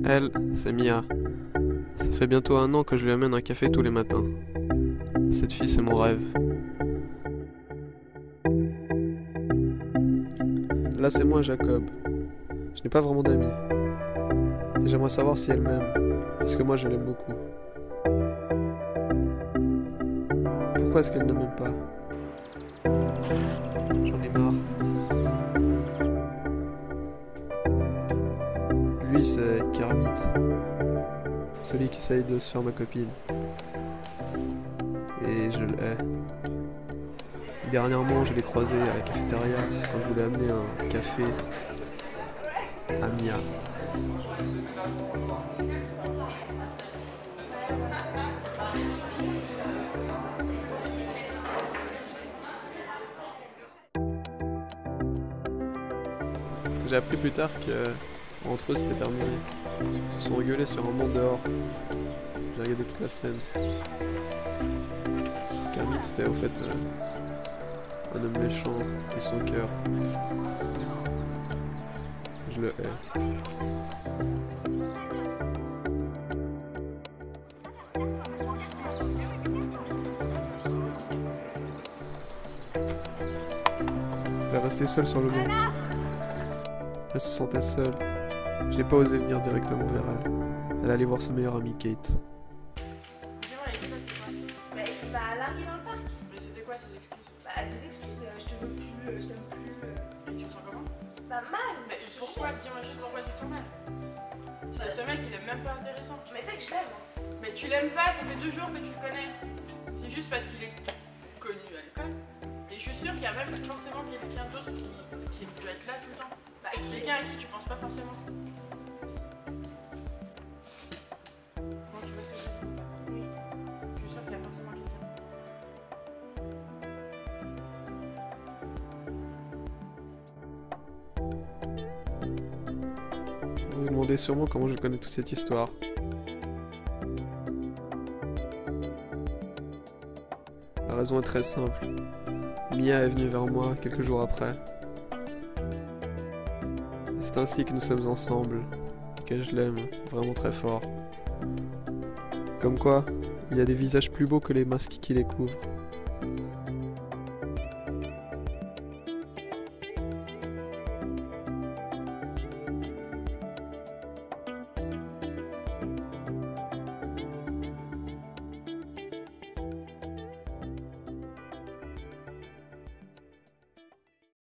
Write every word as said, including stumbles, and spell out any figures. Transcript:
Elle, c'est Mia. Ça fait bientôt un an que je lui amène un café tous les matins. Cette fille, c'est mon rêve. Là, c'est moi, Jacob. Je n'ai pas vraiment d'amis. Et j'aimerais savoir si elle m'aime, parce que moi, je l'aime beaucoup. Pourquoi est-ce qu'elle ne m'aime pas? J'en ai marre. Lui, c'est Kermit. Celui qui essaye de se faire ma copine. Et je le hais. Dernièrement, je l'ai croisé à la cafétéria quand je voulais amener un café à Mia. J'ai appris plus tard que entre eux c'était terminé. Ils se sont engueulés sur un monde dehors. J'ai regardé toute la scène. Kermit c'était au fait euh, un homme méchant et sans cœur. Je le hais. Elle est restée seule sur le banc. Elle se sentait seule. Je n'ai pas osé venir directement vers elle. Elle allait voir sa meilleure amie Kate. Dis-moi, et ça, c'est quoi? Bah, il m'a largué dans le parc. Mais c'était quoi ces excuses? Bah, des excuses, euh, je te veux plus, euh, je t'aime plus. euh. Et tu te sens comment? Bah, mal. Mais pourquoi? Dis-moi juste pourquoi tu te sens mal. C'est ce mec, il est même pas intéressant. Mais tu sais que je l'aime. hein. Mais tu l'aimes pas, ça fait deux jours que tu le connais. C'est juste parce qu'il est connu à l'école. Et je suis sûre qu'il y a même forcément quelqu'un d'autre qui, qui doit être là tout le temps. Bah, qui Quelqu'un à qui tu penses pas forcément. Bon, tu vois ce que je veux dire? Oui. Je suis sûre qu'il y a forcément quelqu'un. Vous vous demandez sûrement comment je connais toute cette histoire. La raison est très simple. Mia est venue vers moi quelques jours après. C'est ainsi que nous sommes ensemble et que je l'aime vraiment très fort. Comme quoi, il y a des visages plus beaux que les masques qui les couvrent.